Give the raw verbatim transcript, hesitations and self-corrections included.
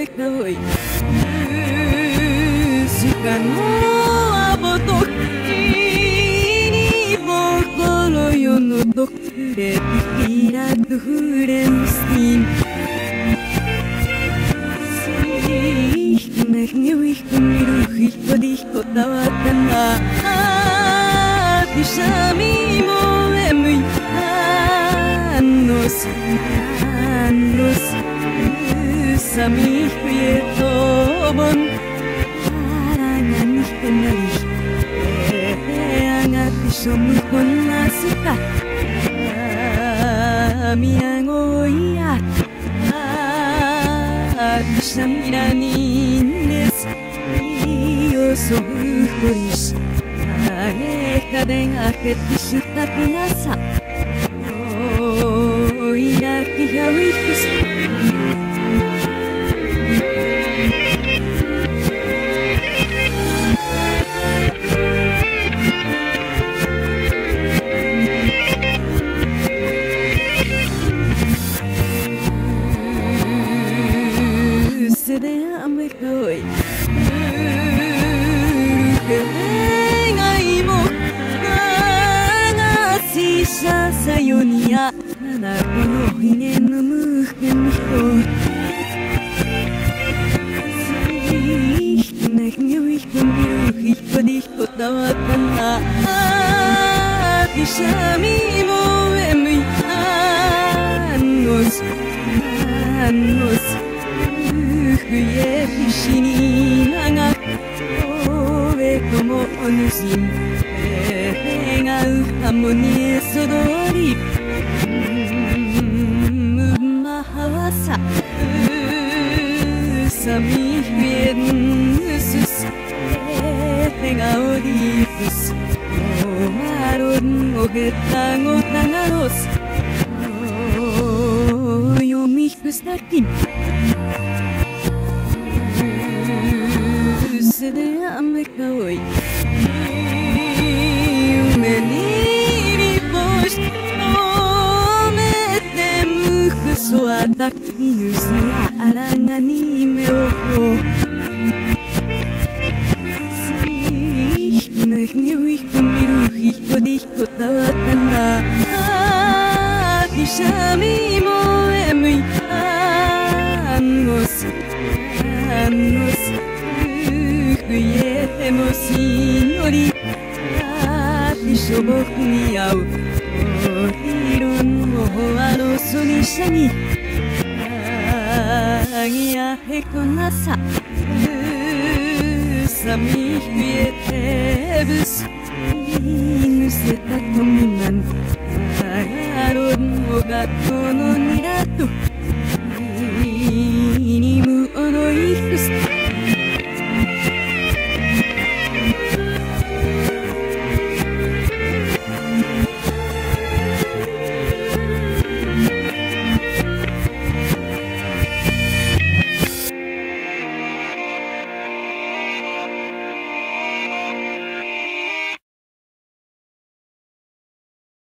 ko'y Sukano aboto Inibokoro yonodok Repikiratu hurensin Ihkumiru dihko tawatana Pisami mo emui Anos Anos Sami huyetobon Arangan ihkenali Angati somukon nasuka Miyagoya Pisamiranin Sohuris Agekaden aketisutakinasa Oh, iraki hawifus Sede amekoi Sayonia na kono hine no muhen hiko Sihne nyui kumbiru hiko dihko tawatana Pisami mo emui Anos Anos Uhuye pishini naga Owe komo onusin Harmonie sodori Mahawasa Sami werden sus Tenga orifus Omaron ogetang otangaros Yomihus takin Sede amekawai Suatak inusia arangani meoho Sihne nyui kumiru hiko dihko tawatana Pisami mo emui Anos Anos Uhuye mo sinori Pishoboku ni au Ohirun mo aroso ni shani Agia hekonasa Sami huyetebus Inuseta tominan Agaron mo gato no niratu